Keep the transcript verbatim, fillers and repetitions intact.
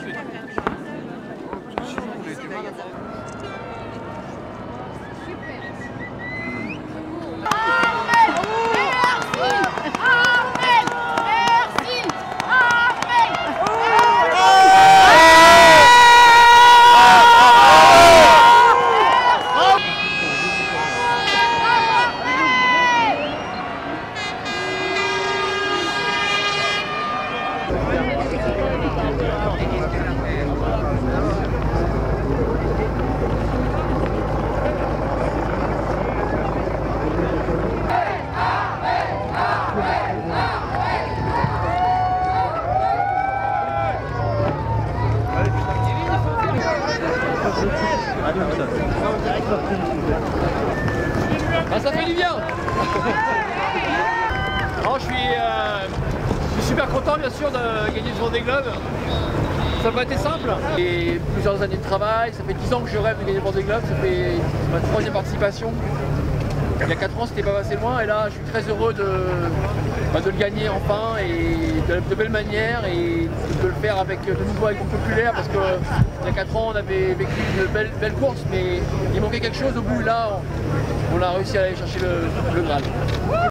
suite. Ah, ça fait du bien. Alors, je, suis, euh, je suis super content bien sûr de gagner ce Vendée Globe. Ça n'a pas été simple. Et plusieurs années de travail, ça fait dix ans que je rêve de gagner le Vendée Globe, ça fait ma troisième participation. Il y a quatre ans, c'était pas passé loin et là, je suis très heureux de, bah, de le gagner enfin et de, de belle manière et de le faire avec de nouveau avec le populaire parce que il y a quatre ans, on avait vécu une belle, belle course, mais il manquait quelque chose au bout. Là, on, on a réussi à aller chercher le, le Graal.